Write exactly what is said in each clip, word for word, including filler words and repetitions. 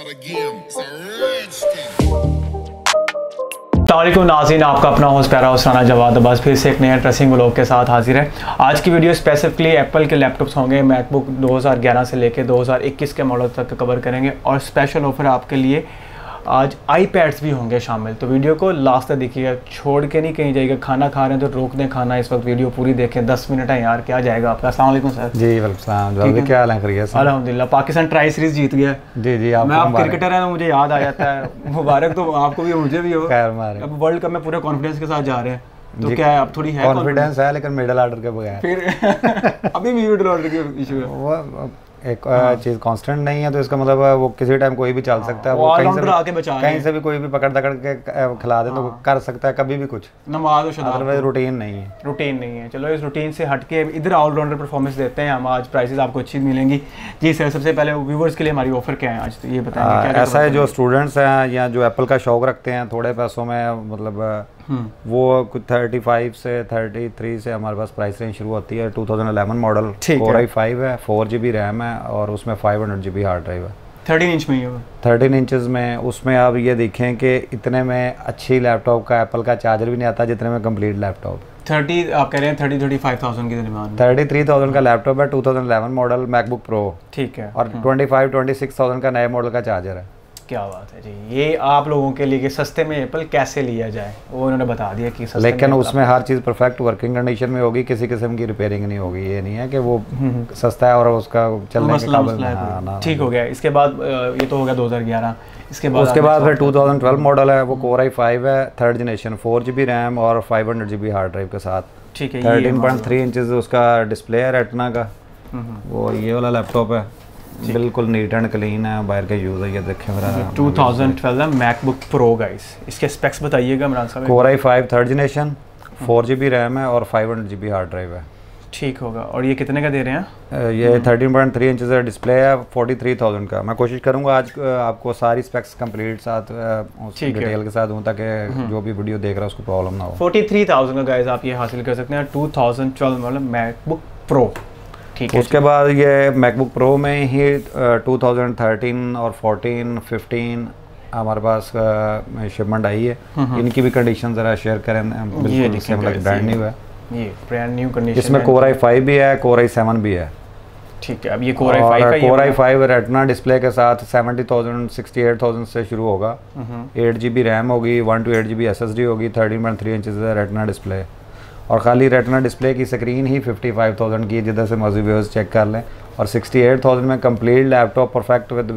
अस्सलामुअलैकुम नाज़रीन, आपका अपना होस्ट प्यारा हुसैन जवाद बस फिर से एक नया इंटरेस्टिंग व्लॉग के साथ हाजिर है। आज की वीडियो स्पेसिफिकली एप्पल के लैपटॉप्स होंगे। मैकबुक दो हज़ार ग्यारह से लेकर दो हज़ार इक्कीस के मॉडल तक कवर करेंगे और स्पेशल ऑफर आपके लिए आज आईपैड्स भी होंगे शामिल। तो वीडियो को लास्ट तक देखिएगा, छोड़ के नहीं कहीं जाइएगा। खाना खा रहे हैं तो रोक दें खाना, इस वक्त वीडियो पूरी देखें। दस मिनट है यार, क्या जाएगा आपका। अस्सलाम वालेकुम सर। जी वालेकुम, क्या हाल है? खैरियत? अल्हम्दुलिल्लाह। पाकिस्तान ट्राई सीरीज जीत गया। जी जी, मैं आप क्रिकेटर है तो मुझे याद आ जाता है। मुबारक तो आपको भी मुझे भी हो। अब वर्ल्ड कप में पूरे कॉन्फिडेंस के साथ जा रहे हैं तो क्या है, अब थोड़ी है कॉन्फिडेंस है लेकिन मिडिल ऑर्डर के बगैर फिर अभी भी मिडिल ऑर्डर के इशू है। वो एक हाँ। चीज़ कांस्टेंट नहीं है तो इसका मतलब वो किसी टाइम कोई भी चल सकता है। वो कहीं से आके बचा कहीं से भी कोई भी पकड़ पकड़ के खिला दे तो कर सकता है कभी भी कुछ। नमाज अदरवाइज रूटीन नहीं है रूटीन नहीं है। चलो इस रूटीन से हट के इधर ऑलराउंडर परफॉर्मेंस देते हैं हम। आज प्राइसेस आपको अच्छी मिलेंगी। जी सर, सबसे पहले व्यूवर्स के लिए हमारी ऑफर क्या है आज, तो ये बताएंगे। क्या ऐसा है, जो स्टूडेंट्स हैं या जो एप्पल का शौक रखते हैं थोड़े पैसों में, मतलब वो कुछ थर्टी फाइव से थर्टी थ्री से हमारे पास प्राइस रेंज शुरू होती है। Two thousand eleven model, core आई फाइव है, फोर जी बी रैम है और उसमें five hundred G B hard drive है। थर्टीन इंच में ही होगा। थर्टीन इंचज़ में उसमें आप ये देखें कि इतने में अच्छी लैपटॉप का एप्पल का चार्जर भी नहीं आता जितने में कंप्लीट लैपटॉप। थर्टी आप कह रहे हैं थर्टी थर्टी फाइव थाउजेंड के दरमियान। थर्टी थ्री थाउजेंड का लैपटॉप है, two thousand eleven model MacBook Pro. ठीक है। और twenty five twenty six thousand का नए मॉडल का चार्जर है। क्या बात है जी। ये आप लोगों के लिए कि सस्ते में एप्पल कैसे लिया जाए वो उन्होंने बता दिया कि सस्ते लेकिन में उसमें हर चीज़ परफेक्ट वर्किंग कंडीशन में होगी, किसी किस्म की रिपेयरिंग नहीं होगी। ये नहीं है कि वो सस्ता है और उसका चलने के काबिल है। ठीक हो गया। इसके बाद ये तो हो गया दो हज़ार ग्यारह। इसके बाद उसके बाद फिर टू थाउजेंड ट्वेल्व मॉडल है, वो कोर आई फाइव है, third generation, four G B RAM और five hundred G B hard drive के साथ। ठीक है। थर्टीन पॉइंट थ्री इंचज़ उसका डिस्प्ले है रेटिना का। वो ये वाला लैपटॉप है, बिल्कुल नीट एंड क्लीन है, बाहर का यूज़ है। ये देखें मेरा two thousand twelve MacBook Pro guys. इसके स्पेक्स बताइएगा इमरान साहब। कोर आई five third generation, four G B RAM है और five hundred G B hard drive है। ठीक होगा। और ये कितने का दे रहे हैं? ये थर्टीन पॉइंट थ्री इंच का डिस्प्ले है, फोर्टी थ्री थाउजेंड का। मैं कोशिश करूंगा आज आपको सारी स्पेक्स कंप्लीट साथ डिटेल के साथ दूं ताकि जो भी वीडियो देख रहा है उसको प्रॉब्लम ना हो। फोर्टी थ्री थाउजेंड का गाइस आप ये हासिल कर सकते हैं two thousand twelve model MacBook Pro. ठीक है। उसके बाद ये मैकबुक प्रो में ही टू थाउजेंड थर्टीन और फोर्टीन फिफ्टीन हमारे पास शिपमेंट आई है। इनकी भी कंडीशन ज़रा शेयर करें। बिल्कुल ब्रांड न्यू है, ये ब्रांड न्यू कंडीशन। इसमें कोर आई फाइव भी है, कोर आई सेवन भी है। ठीक है। अब ये कोर आई फाइव का कोर आई फाइव रेटिना डिस्प्ले के साथ seventy thousand sixty eight thousand से शुरू होगा। एट जी बी रैम होगी, one two eight G B S S D होगी, thirteen point three inch retina display. और खाली रेटिना डिस्प्ले की स्क्रीन ही फिफ्टी फाइव थाउजेंड की, जिधर से मर्जी व्यूअर्स चेक कर लें। और सिक्सटी एट थाउजेंड में complete laptop perfect with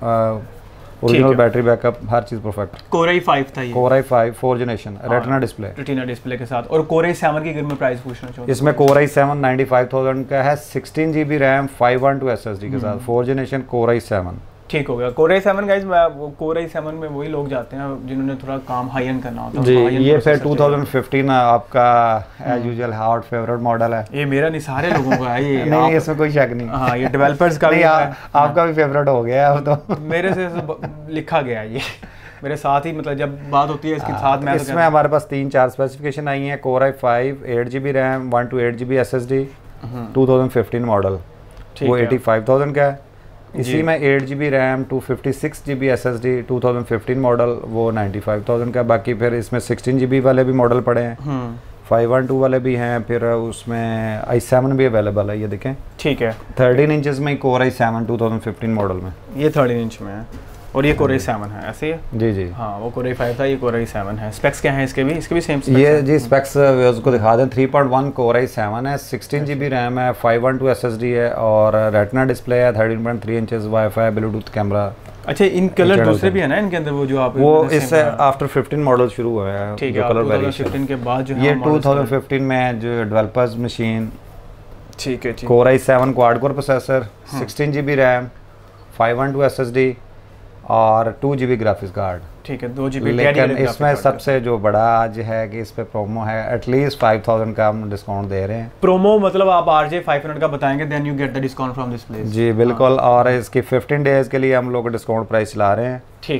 original battery backup, हर चीज़ परफेक्ट। कोर आई फाइव था ये। कोर आई five four generation retina display retina display के साथ। और कोर आई सेवन की अगर मैं प्राइस पूछना चाहूँ, इसमें कोर आई सेवन नाइन्टी फाइव थाउजेंड का है, sixteen G B RAM, five one two S S D के साथ, फोर जनरेशन कोर आई सेवन। ठीक हो गया। कोर आई सेवन गाइस, कोर आई सेवन में वही लोग जाते हैं जिन्होंने थोड़ा काम हाई एंड करना होता है जी। ये फिर टू थाउजेंड फिफ्टीन आपका as usual hot favourite model है। ये मेरा नहीं, सारे लोगों का है ये। नहीं, इसमें कोई शक नहीं। हाँ, ये डेवलपर्स का भी है। आपका भी फेवरेट हो गया अब तो। मेरे से लिखा गया ये मेरे साथ ही, मतलब जब बात होती है इसके साथ में। इसमें हमारे पास तीन चार स्पेसिफिकेशन आई हैं। कोर आई five, eight G B RAM, one two eight G B S S D, two thousand fifteen model, वो एटी फाइव थाउजेंड का है। इसी में eight G B RAM, two fifty six G B S S D, two thousand fifteen model, वो ninety five thousand का। बाकी फिर इसमें सिक्सटीन जी बी वाले भी मॉडल पड़े हैं, फाइव वन टू वाले भी हैं, फिर उसमें आई सेवन भी अवेलेबल है। ये देखें। ठीक है। थर्टीन इंचज़ में कोर आई seven two thousand fifteen model में, ये थर्टीन इंच में है। और ये कोर आई सेवन है, ऐसे ही है? जी जी। हाँ, वो कोर आई फाइव था, ये कोर आई सेवन है। स्पेक्स क्या है इसके भी? इसके भी सेम स्पेक्स ये जी स्पेक्स उसको दिखा दें। थ्री पॉइंट वन कोर आई सेवन है, सिक्सटीन जी बी रैम है, five one two S S D है और रेटिना डिस्प्ले है, thirteen point three inches, WiFi, Bluetooth camera. अच्छा, इन कलर दूसरे भी है ना इनके अंदर? वो जो आप वो इससे आफ्टर फिफ्टीन मॉडल शुरू हुए हैं। ठीक है। कलर वेरिएशन फिफ्टीन के बाद जो ये टू थाउजेंड फिफ्टीन में जो डेवलपर्स मशीन। ठीक है। कोर आई seven quad core processor, sixteen G B RAM, five one two S S D और two G B graphics card. ठीक है, दो जी बी। लेकिन इसमें सबसे जो बड़ा आज है कि इस पे प्रोमो है, एटलीस्ट फाइव थाउजेंड का हम डिस्काउंट दे रहे हैं। प्रोमो मतलब आप आरजे फाइव हंड्रेड का बताएंगे, then you get the discount from this place. जी बिल्कुल। और इसकी फिफ्टीन डेज के लिए हम लोग डिस्काउंट प्राइस चला रहे हैं। ठीक है।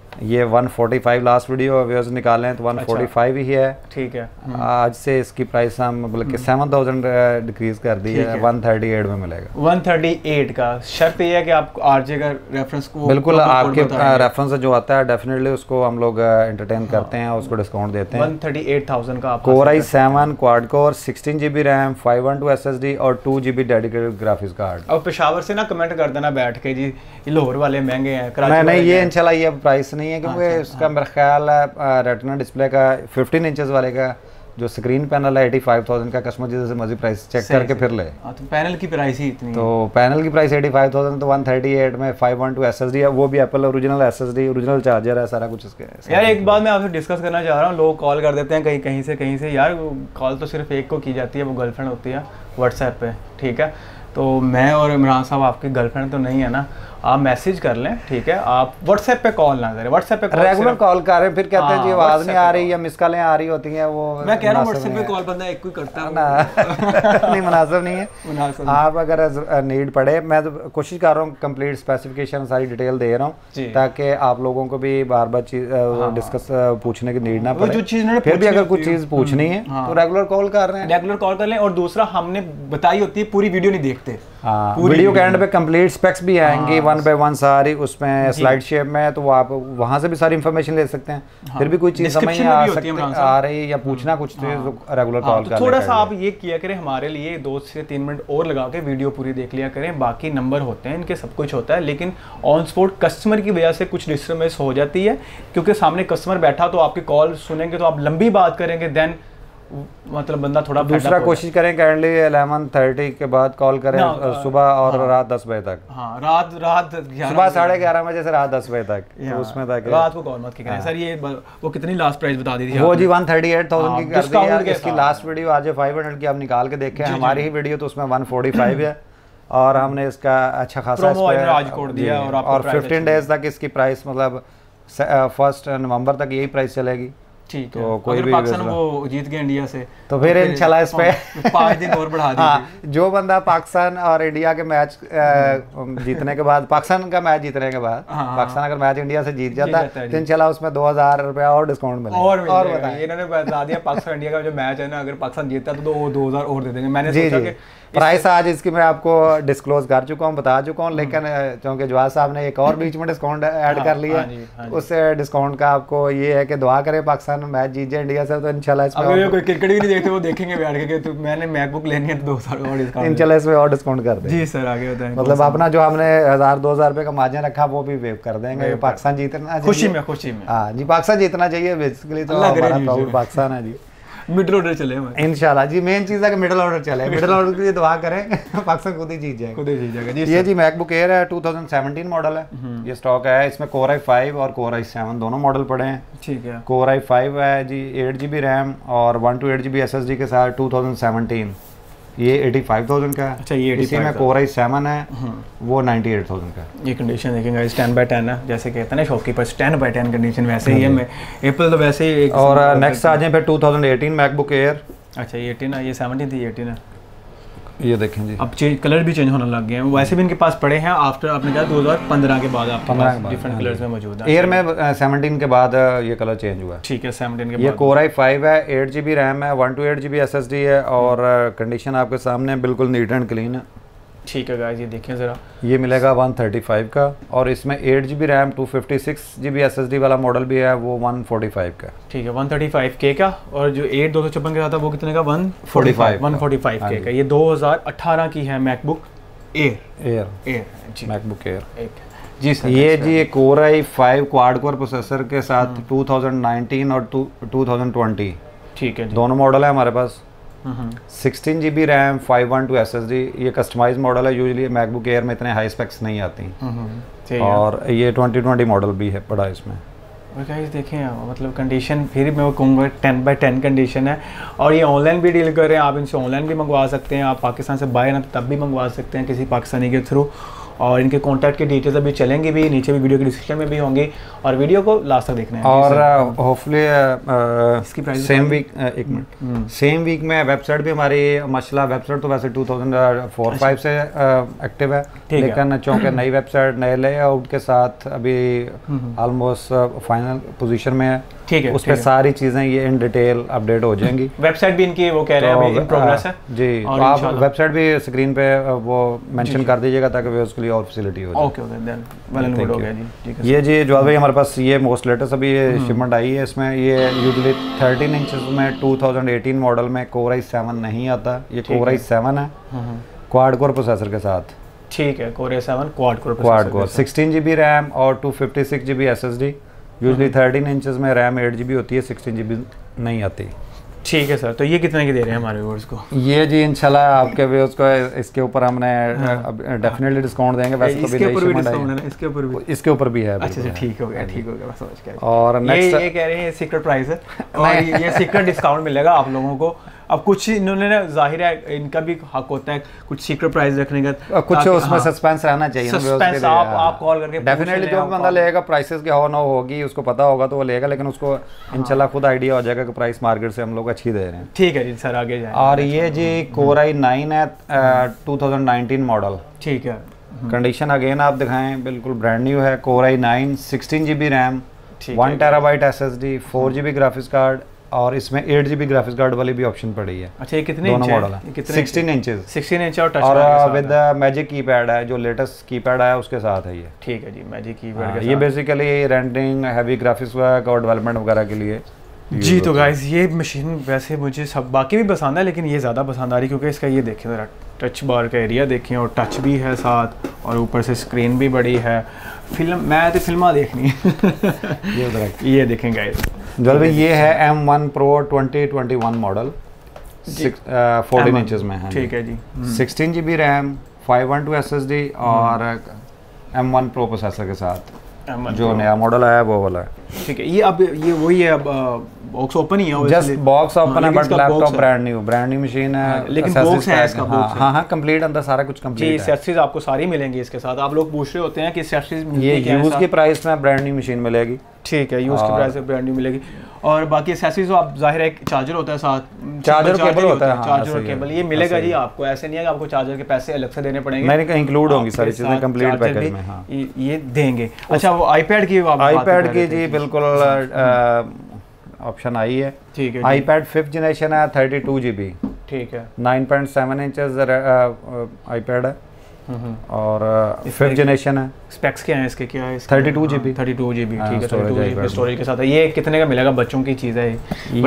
ये one forty five last video viewers निकाले हैं तो वन फोर्टी फाइव ही है। ठीक है। आज से इसकी प्राइस हम बल्कि सेवन थाउजेंड डिक्रीज कर दी है, वन थर्टी एट में मिलेगा। वन थर्टी एट का शर्त ये है कि आप आरजे का रेफरेंस को बिल्कुल आपके रेफरेंस जो आता है डेफिनेटली उसको हम लोग एंटरटेन करते हैं, उसको डिस्काउंट देते हैं। वन थर्टी एट थाउजेंड का कोर आई seven quad core sixteen GB RAM five one two S S D और two GB dedicated graphics card. और पेशावर से ना कमेंट कर देना बैठ के जी लाहौर वाले महंगे हैं, नहीं नहीं ये इंशाल्लाह ये प्राइस नहीं है क्योंकि इसका मेरा ख्याल है रेटिना डिस्प्ले का फिफ्टीन इंचेस वाले का जो स्क्रीन पैनल है एटी फाइव थाउजेंड का, कस्टमर जिसे मर्जी प्राइस चेक करके फिर ले। हाँ तो पैनल की प्राइस ही इतनी तो पैनल की प्राइस एटी फाइव थाउजेंड तो वन थर्टी एट में फाइव वन टू एसएसडी है, वो भी Apple original SSD original charger है, सारा कुछ इसके। यार एक बात मैं आपसे डिस्कस करना चाह रहा हूँ, लोग कॉल कर देते हैं कहीं कहीं से कहीं से, यार कॉल तो सिर्फ एक को की जाती है, वो गर्लफ्रेंड होती है व्हाट्सएप पे, ठीक है। तो मैं और इमरान साहब आपकी गर्लफ्रेंड तो नहीं है ना, आप मैसेज कर लें, ठीक है। आप व्हाट्सएप पे कॉल ना करें, व्हाट्सएप पे रेगुलर कॉल कर रहे हैं फिर कहते हैं जी आवाज़ नहीं आ रही या मिस कॉलें आ रही होती हैं, वो मैं कह रहा हूँ व्हाट्सएप पे कॉल बंदा एक कोई करता है ना नहीं मुनासिब नहीं है। आप अगर नीड पड़े, मैं तो कोशिश कर रहा हूँ कंप्लीट स्पेसिफिकेशन सारी डिटेल दे रहा हूँ ताकि आप लोगों को भी बार बार चीज डिस्कस पूछने की नीड ना पड़े। फिर भी अगर कुछ चीज़ पूछनी है तो रेगुलर कॉल कर रहे हैं, रेगुलर कॉल कर लें। और दूसरा हमने बताई होती है, पूरी वीडियो नहीं देखते। हाँ, वीडियो के एंड पे कंप्लीट स्पेक्स भी आएंगी वन बाय वन सारी उसमें स्लाइड शेप में, तो वो आप वहाँ से भी सारी इन्फॉर्मेशन ले सकते हैं। हाँ, फिर भी कोई चीज़ समझ नहीं आ सकती आ रही या पूछना कुछ तो रेगुलर कॉल कर। थोड़ा सा आप ये किया करें, हमारे लिए दो से तीन मिनट और लगा के वीडियो पूरी देख लिया करें। बाकी नंबर होते हैं इनके, सब कुछ होता है, लेकिन ऑन स्पॉट कस्टमर की वजह से कुछ डिस्टर्बेंस हो जाती है, क्योंकि सामने कस्टमर बैठा तो आपकी कॉल सुनेंगे तो आप लंबी बात करेंगे, देन मतलब बंदा थोड़ा दूसरा कोशिश करें काइंडली इलेवन थर्टी के बाद कॉल करें सुबह और हाँ, रात दस बजे तक। हाँ, रात रात सुबह साढ़े ग्यारह बजे से रात दस बजे तक, तो उसमें तक रात को कॉल मत कीजिए। हाँ। सर ये वो कितनी लास्ट प्राइस बता दी थी वो जी वन थर्टी एट थाउजेंड की कर दी है। इसकी लास्ट वीडियो आज फाइव हंड्रेड की आप निकाल के देखें, हमारी ही वीडियो तो उसमें वन फोर्टी फाइव है और हमने इसका अच्छा खासा कोड दिया और फिफ्टीन डेज तक इसकी प्राइस मतलब फर्स्ट नवंबर तक यही प्राइस चलेगी। ठीक तो कोई भी पाकिस्तान वो जीत गए इंडिया से तो फिर इंशाल्लाह इस पे पाँच दिन और बढ़ा दीजिए। हाँ, जो बंदा पाकिस्तान और इंडिया के मैच जीतने के बाद पाकिस्तान का मैच जीतने के बाद हाँ, पाकिस्तान अगर मैच इंडिया से जीत जाता है तो इंशाल्लाह उसमें दो हजार रुपया और डिस्काउंट मिलेगा। और और बताइए, इन्होंने बता दिया पाकिस्तान इंडिया का जो मैच है ना, अगर पाकिस्तान जीतता है तो वो दो हजार और दे देंगे। मैंने सोचा कि प्राइस आज इसकी मैं आपको डिस्क्लोज कर चुका हूँ, बता चुका हूँ, लेकिन क्योंकि जवाद साहब ने एक और बीच में डिस्काउंट ऐड कर लिया, उस डिस्काउंट का आपको ये है कि दुआ करें पाकिस्तान मैच जीत जाए इंडिया से, तो इंशाल्लाह इसमें अगर कोई क्रिकेट भी नहीं देखते वो देखेंगे बैठ के, तो मैंने मैकबुक लेनी है तो दो हजार और डिस्काउंट इंशाल्लाह इसमें और डिस्काउंट कर दें। जी सर, आगे बताएं। मतलब अपना जो हमने हजार दो हजार रुपये का मार्जिन रखा वो भी वेव कर देंगे, पाकिस्तान जीतना खुशी में खुशी में हाँ जी, पाकिस्तान जीतना चाहिए बेसिकली, तो हमारा प्राउड पाकिस्तान है जी। मिडिल ऑर्डर चले इंशाल्लाह जी, मेन चीज़ है कि मिडिल ऑर्डर चले, मिडिल ऑर्डर के लिए दुआ करें, पाकिस्तान खुद ही जीत जाएगा, खुद ही जीत जाएगा जी। ये जी मैकबुक एयर है, टू थाउजेंड सेवनटीन मॉडल है, ये स्टॉक है, इसमें कोर आई फाइव और कोर आई सेवन दोनों मॉडल पड़े हैं। ठीक है। कोर आई फाइव है जी एट जी बी रैम और one two eight G B S S D के साथ टू थाउजेंड सेवनटीन, ये एटी फाइव थाउजेंड का है। अच्छा, ये इसी में कोर आई सेवन है, वो नाइन्टी एट थाउजेंड का। ये कंडीशन देखेंगे टेन बाई टेन है, जैसे कहते हैं ना shopkeepers ten by ten condition, वैसे ही है एप्पल तो वैसे ही। और नेक्स्ट आ जाए फिर two thousand eighteen MacBook Air. अच्छा, ये एटीन है, ये सेवनटीन थी, एटीन है। ये देखें जी, अब चेंज कलर भी चेंज होने लग गए हैं, वैसे भी इनके पास पड़े हैं आफ्टर आपने कहा दो हज़ार पंद्रह के बाद आपके पास डिफरेंट कलर्स में मौजूद है। एयर में सेवनटीन के बाद ये कलर चेंज हुआ है। ठीक है, सेवनटीन के बाद। ये कोर आई फाइव है, एट जी बी रैम है, one two eight G B S S D है और कंडीशन आपके सामने बिल्कुल नीट एंड क्लीन है। ठीक है गाइस, ये देखें ज़रा, ये मिलेगा वन थर्टी फाइव का और इसमें eight G B RAM two fifty six G B S S D वाला मॉडल भी है, वो वन फोर्टी फाइव का। ठीक है, वन थर्टी फाइव के का, और जो एट दो सौ छप्पन के था वो कितने का, one forty five one forty five के का। ये दो हज़ार अठारह की है मैकबुक एयर एयर एयर जी, मैकबुक एयर एक जी सर। ये जी ये कोर आई फाइव क्वाड कोर प्रोसेसर के साथ टू थाउजेंड नाइनटीन और टू थाउजेंड ट्वेंटी, ठीक है, दोनों दोनों मॉडल है हमारे पास। Sixteen G B RAM five one two S S D, ये कस्टमाइज मॉडल है, यूजुअली मैकबुक एयर में इतने हाई स्पेक्स नहीं आती। और ये ट्वेंटी ट्वेंटी मॉडल भी है पड़ा इसमें। और गाइस देखें, मतलब कंडीशन फिर मैं वो कहूँगा टेन बाई टेन कंडीशन है, और ये ऑनलाइन भी डील कर रहे हैं, आप इनसे ऑनलाइन भी मंगवा सकते हैं, आप पाकिस्तान से बाहर ना तब भी मंगवा सकते हैं किसी पाकिस्तानी के थ्रू। और इनके कॉन्टैक्ट की डिटेल्स अभी चलेंगी भी, नीचे भी वीडियो के डिस्क्रिप्शन में भी होंगी, और वीडियो को लास्ट तक देखना है। और होपफुली इसकी प्राइस सेम वीक एक मिनट सेम वीक में वेबसाइट भी हमारी माशाल्लाह, वेबसाइट तो वैसे टू थाउजेंड फोर फाइव से एक्टिव है, लेकिन चूँकि नई वेबसाइट नए लेआउट के साथ अभी ऑलमोस्ट फाइनल पोजीशन में है, ठीक है, उस पर सारी चीज़ें ये इन डिटेल अपडेट हो जाएंगी। वेबसाइट भी इनकी वो कह रहे हैं इन प्रोग्रेस है जी, तो आप वेबसाइट भी स्क्रीन पे वो मेंशन कर दीजिएगा ताकि वे उसके लिए और फैसिलिटी हो जाए। Okay okay then well and good हो गया जी, ठीक है। ये जी जवाब भाई हमारे पास ये मोस्ट लेटेस्ट अभी ये शिपमेंट आई है, इसमें ये यूजुअली थर्टीन इंचेस में टू थाउजेंड एटीन मॉडल में कोर आई सेवन नहीं आता, ये कोर आई सेवन है क्वाड कोर प्रोसेसर के साथ, ठीक है। कोर आई seven quad core quad core sixteen G B RAM और two fifty six G B S S D. Usually thirteen inches में रैम एट जी बी होती है, सिक्सटीन जी बी नहीं आती। ठीक है सर, तो ये कितने की दे रहे हैं हमारे व्यूअर्स को? ये जी इंशाल्लाह आपके व्यूअर्स को इसके ऊपर हमने डेफिनेटली डिस्काउंट देंगे। वैसे तो इसके ऊपर भी डिस्काउंट है, इसके ऊपर भी इसके ऊपर भी है। अच्छा अच्छा, ठीक हो गया, ठीक हो गया, समझ गया। और नेक्स्ट ये ये कह रहे हैं सीक्रेट प्राइस है और ये सीक्रेट डिस्काउंट मिलेगा आप लोगों को। अब कुछ इन्होंने ना, जाहिर है इनका भी हक होता है कुछ सीक्रेट प्राइस रखने का, कुछ उसमें सस्पेंस रहना चाहिए। सस्पेंस आप आप कॉल करके डेफिनेटली जो बंदा लेगा प्राइसेस की हो ना होगी, उसको पता होगा तो वो लेगा, लेकिन उसको इंशाल्लाह खुद आइडिया हो जाएगा कि प्राइस मार्केट से हम लोग अच्छी दे रहे हैं। ठीक है जी सर, आगे जाए। और ये जी कोर आई नाइन है टू थाउजेंड नाइनटीन मॉडल, ठीक है। कंडीशन अगेन आप दिखाएं, बिल्कुल ब्रांड न्यू है। Core i nine sixteen G B RAM, one terabyte S S D, four G B graphics card, और इसमें eight G B graphics card वाली भी ऑप्शन पड़ी है। अच्छा, ये कितने दोनों मॉडल है? सिक्सटीन इंचेस, सिक्सटीन इंच और टच और विद मैजिक कीपैड है, जो लेटेस्ट कीपैड है उसके साथ है ये। ठीक है जी, मैजिक कीपैड के साथ। ये basically rendering, heavy graphics work और डेवलपमेंट वगैरह के लिए जी। तो गाइस ये मशीन वैसे मुझे सब बाकी भी पसंद है, लेकिन ये ज़्यादा पसंद आ रही क्योंकि इसका ये देखें ज़रा, टच बार का एरिया देखें, और टच भी है साथ, और ऊपर से स्क्रीन भी बड़ी है। फिल्म मैं तो फिल्मा देखनी है ये ये देखें गाइस, जल भाई ये है M one pro twenty twenty one model, fourteen inches में है। ठीक है जी, sixteen G B RAM, five one two S S D, और एम वन प्रो प्रोसेसर के साथ जो नया मॉडल आया वो वाला है। ठीक है, ये अब ये वही है, अब बॉक्स ओपन ही है, जस्ट बॉक्स ओपन है, but laptop brand new brand new machine है, लेकिन बॉक्स है इसका। हाँ हाँ कंप्लीट, अंदर सारा कुछ कंप्लीट है। एक्सेसरीज आपको सारी मिलेंगी इसके साथ। आप लोग पूछ रहे होते हैं कि एक्सेसरीज ये यूज की प्राइस में ब्रांड न्यू मशीन मिलेगी। ठीक है, यूज की प्राइस में ब्रांड न्यू मिलेगी। और बाकी एक्सेसरीज तो आप जाहिर है एक चार्जर होता है साथ, चार्जर केबल होता है, चार्जर और केबल ये मिलेगा जी आपको। ऐसे नहीं है कि आपको चार्जर के पैसे अलग से देने पड़ेंगे, नहीं नहीं इंक्लूड होंगी सारी चीजें कंप्लीट पैकेज में। हाँ ये देंगे। अच्छा, वो आईपैड की आईपैड की जी बिल्कुल ऑप्शन आई है। ठीक है, आईपैड फिफ्थ जनरेशन है, थर्टी टू जी बी। ठीक है, nine point seven inches iPad है और फिफ्थ जनरेशन है। स्पेक्स क्या है इसके? क्या है? Thirty two G B thirty two G B ठीक है, thirty two G B storage के साथ है। ये कितने का मिलेगा? बच्चों की चीज़ है ये,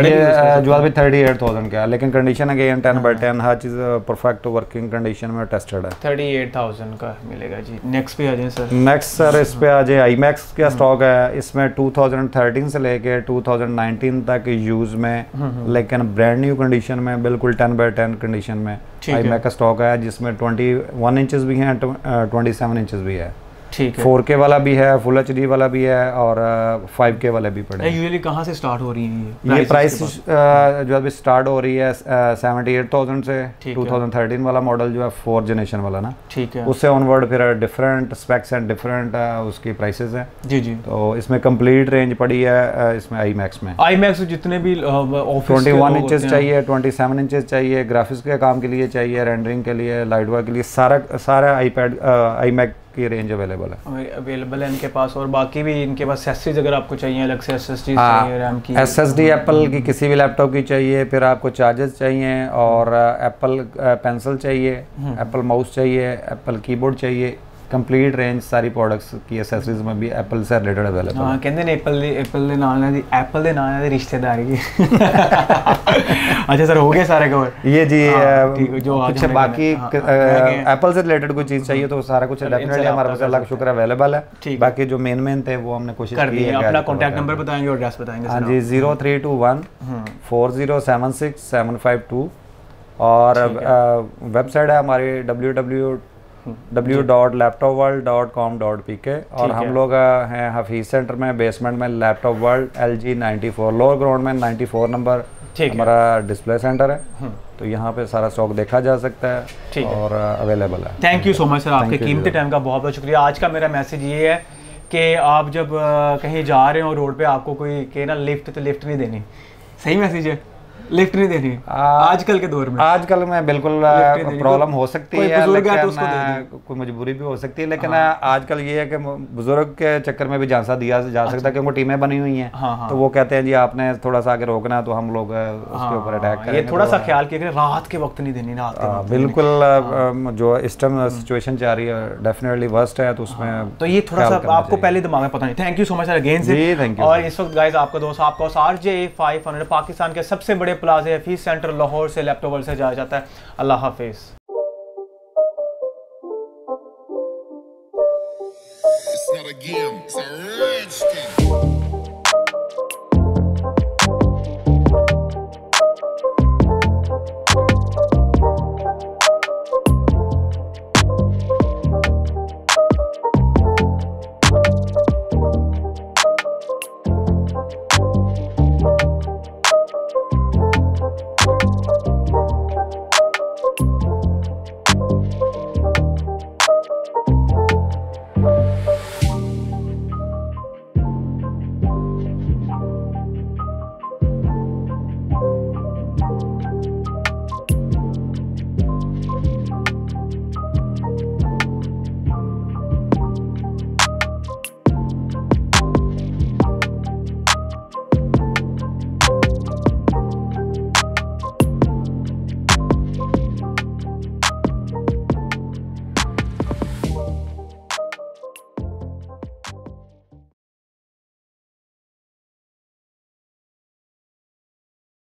जो भी थर्टी एट थाउजेंड का है, लेकिन condition again ten by ten, हर चीज़ परफेक्ट वर्किंग कंडीशन में टेस्टेड है। थर्टी एट थाउजेंड का मिलेगा जी। नेक्स्ट पे आ जाए सर। नेक्स्ट सर इस पे आ जाए, आई मैक्स का स्टॉक है इसमें टू थाउजेंड थर्टीन से लेके टू थाउजेंड नाइनटीन तक यूज़ में, लेकिन ब्रांड न्यू कंडीशन में, बिल्कुल टेन बाई टेन कंडीशन में आई मैक का स्टॉक है, जिसमें ट्वेंटी वन इंचेस भी हैं, ट्वेंटी सेवन इंचेस भी है। ठीक है, फोर के वाला भी है, फुल एच डी वाला भी है, और फाइव के वाला भी पड़े। यूजुअली कहाँ से स्टार्ट हो रही है ये ये प्राइस जो अभी स्टार्ट हो रही है सेवेंटी एट थाउजेंड से। टू थाउजेंड थर्टीन वाला मॉडल जो है फोर जनरेशन वाला ना, ठीक है, उससे ऑनवर्ड फिर डिफरेंट स्पेक्स एंड डिफरेंट उसकी प्राइसेस हैं जी जी। तो इसमें कंप्लीट रेंज पड़ी है इसमें आई मैक्स में। आई मैक्स जितने भी ट्वेंटी वन इंचेस चाहिए, ट्वेंटी सेवन इंचेस चाहिए, ग्राफिक्स के काम के लिए चाहिए, रेंडरिंग के लिए, लाइट वर्क के लिए, सारा सारा आई पैड आई मैक की रेंज अवेलेबल है अवेलेबल है इनके पास। और बाकी भी इनके पास एक्सेसरीज अगर आपको चाहिए अलग से, एसएसडी चाहिए, रैम की, एसएसडी एप्पल की किसी भी लैपटॉप की चाहिए, फिर आपको चार्जर्स चाहिए, और एप्पल पेंसिल चाहिए, एप्पल माउस चाहिए, एप्पल कीबोर्ड चाहिए, कंप्लीट रेंज सारी प्रोडक्ट्स की एसेसरीज में भी एप्पल से रिलेटेड अवेलेबल है। हां, कहंदे ने एप्पल एप्पल दे नाल दी एप्पल दे नाल दी रिश्तेदारी। अच्छा सर, हो गया सारे कवर ये जी। ठीक है, जो कुछ बाकी एप्पल से रिलेटेड कोई चीज चाहिए तो सारा कुछ डेफिनेटली हमारे पास अल्लाह का शुक्र अवेलेबल है। बाकी जो मेन मेन थे वो हमने कोशिश की है। अपना कांटेक्ट नंबर बताएंगे और एड्रेस बताएंगे। हां जी, zero three two one four zero seven six seven five two, और वेबसाइट है हमारी W W W dot laptop world dot com dot P K, और हम लोग हैं हफीज सेंटर में, बेसमेंट में, laptop world L G ninety four, lower ground में नाइन्टी फोर नंबर हमारा डिस्प्ले सेंटर है, तो यहाँ पे सारा स्टॉक देखा जा सकता है और अवेलेबल है। Thank you so much sir, आपके कीमती टाइम का बहुत बहुत शुक्रिया। आज का मेरा मैसेज ये है कि आप जब कहीं जा रहे हो रोड पे आपको कोई कहे ना लिफ्ट, तो लिफ्ट नहीं देनी। सही मैसेज है, लिफ्ट नहीं देनी आजकल के दौर में। आजकल में बिल्कुल प्रॉब्लम हो सकती है, लेकिन तो उसको कोई मजबूरी भी हो सकती है, लेकिन हाँ। आजकल ये है कि बुजुर्ग के चक्कर में भी झांसा दिया जा सकता है, क्योंकि टीमें बनी हुई हैं। हाँ हाँ। तो वो कहते हैं जी आपने थोड़ा सा आगे रोकना है, तो हम लोग उसके ऊपर अटैक करेंगे। ये थोड़ा सा ख्याल किया रात के वक्त नहीं देनी ना। बिल्कुल, जो इस टाइम सिचुएशन जा रही है डेफिनेटली वर्स्ट है, तो उसमें तो ये थोड़ा सा आपको पहले दिमाग में पता नहीं। Thank you so much sir again से। Thank you. और इस वक्त गाइस आपका दोस्त आपका R J five hundred Pakistan के सबसे बड़े प्लाजे हफीज सेंटर लाहौर से लैपटॉप वर्ल्ड से जाया जाता है। अल्लाह हाफिज। It's not a game, it's a rich thing.